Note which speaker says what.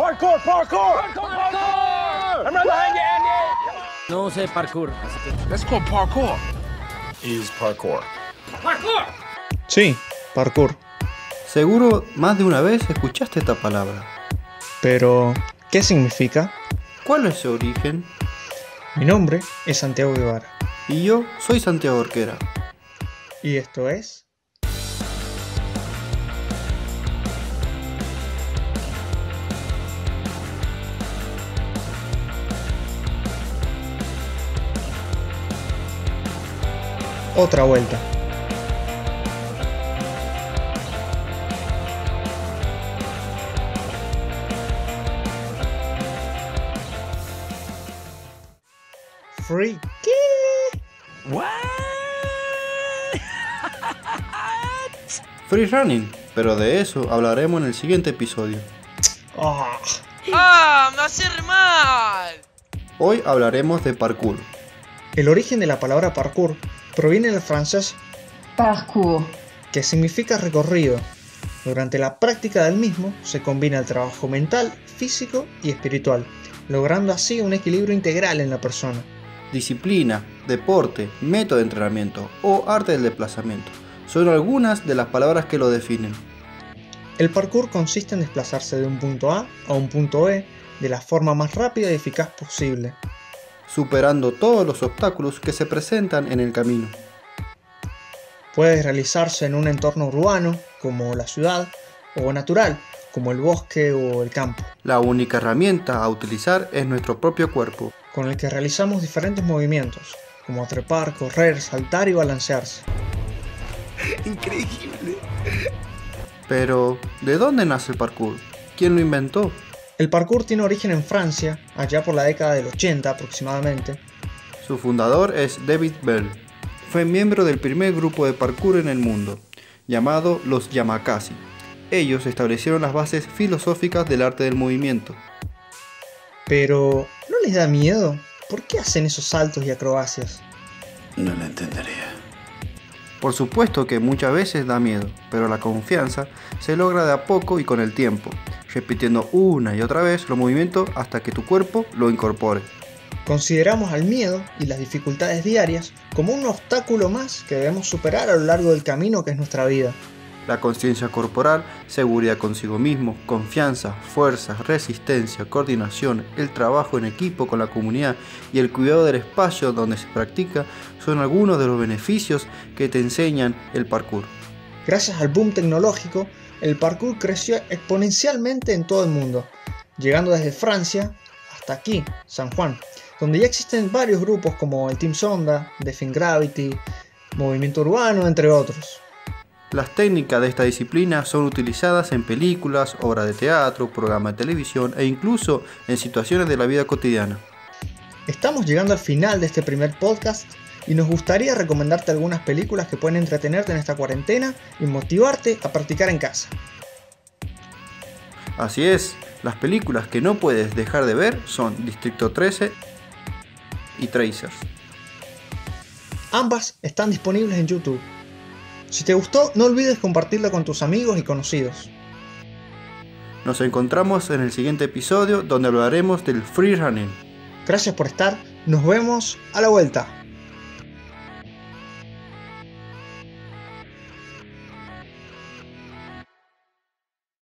Speaker 1: Parkour! I'm right behind you, Andy!
Speaker 2: No sé parkour, así que...
Speaker 1: That's called parkour. Is parkour.
Speaker 2: ¡Parkour!
Speaker 3: Sí, parkour.
Speaker 4: Seguro más de una vez escuchaste esta palabra.
Speaker 3: Pero, ¿qué significa?
Speaker 4: ¿Cuál es su origen?
Speaker 3: Mi nombre es Santiago Guevara.
Speaker 4: Y yo soy Santiago Orquera.
Speaker 3: Y esto es... Otra vuelta. Freaky.
Speaker 1: What?
Speaker 4: Free running, pero de eso hablaremos en el siguiente episodio.
Speaker 3: Ah,
Speaker 5: ¡Ah! ¡Me hace re mal!
Speaker 4: Hoy hablaremos de parkour.
Speaker 3: El origen de la palabra parkour proviene del francés
Speaker 6: Parcours.
Speaker 3: que significa recorrido. Durante la práctica del mismo se combina el trabajo mental, físico y espiritual, logrando así un equilibrio integral en la persona.
Speaker 4: Disciplina, deporte, método de entrenamiento o arte del desplazamiento son algunas de las palabras que lo definen.
Speaker 3: El parkour consiste en desplazarse de un punto A un punto B de la forma más rápida y eficaz posible.
Speaker 4: Superando todos los obstáculos que se presentan en el camino.
Speaker 3: Puede realizarse en un entorno urbano, como la ciudad, o natural, como el bosque o el campo,
Speaker 4: La única herramienta a utilizar es nuestro propio cuerpo.
Speaker 3: con el que realizamos diferentes movimientos, como trepar, correr, saltar y balancearse.
Speaker 1: Increíble.
Speaker 4: Pero, ¿de dónde nace el parkour? ¿Quién lo inventó?
Speaker 3: El parkour tiene origen en Francia, allá por la década del 80 aproximadamente.
Speaker 4: Su fundador es David Bell. Fue miembro del primer grupo de parkour en el mundo, llamado los Yamakasi. Ellos establecieron las bases filosóficas del arte del movimiento.
Speaker 3: Pero, ¿no les da miedo? ¿Por qué hacen esos saltos y acrobacias?
Speaker 1: No lo entendería.
Speaker 4: Por supuesto que muchas veces da miedo, pero la confianza se logra de a poco y con el tiempo, repitiendo una y otra vez los movimientos hasta que tu cuerpo lo incorpore.
Speaker 3: Consideramos al miedo y las dificultades diarias como un obstáculo más que debemos superar a lo largo del camino que es nuestra vida.
Speaker 4: La conciencia corporal, seguridad consigo mismo, confianza, fuerza, resistencia, coordinación, el trabajo en equipo con la comunidad y el cuidado del espacio donde se practica son algunos de los beneficios que te enseñan el parkour.
Speaker 3: Gracias al boom tecnológico, el parkour creció exponencialmente en todo el mundo, llegando desde Francia hasta aquí, San Juan, donde ya existen varios grupos como el Team Sonda, Defin Gravity, Movimiento Urbano, entre otros.
Speaker 4: Las técnicas de esta disciplina son utilizadas en películas, obras de teatro, programas de televisión e incluso en situaciones de la vida cotidiana.
Speaker 3: Estamos llegando al final de este primer podcast y nos gustaría recomendarte algunas películas que pueden entretenerte en esta cuarentena y motivarte a practicar en casa.
Speaker 4: Así es, las películas que no puedes dejar de ver son Distrito 13 y Tracers.
Speaker 3: Ambas están disponibles en YouTube. Si te gustó, no olvides compartirla con tus amigos y conocidos.
Speaker 4: Nos encontramos en el siguiente episodio donde hablaremos del free running.
Speaker 3: Gracias por estar, nos vemos a la vuelta.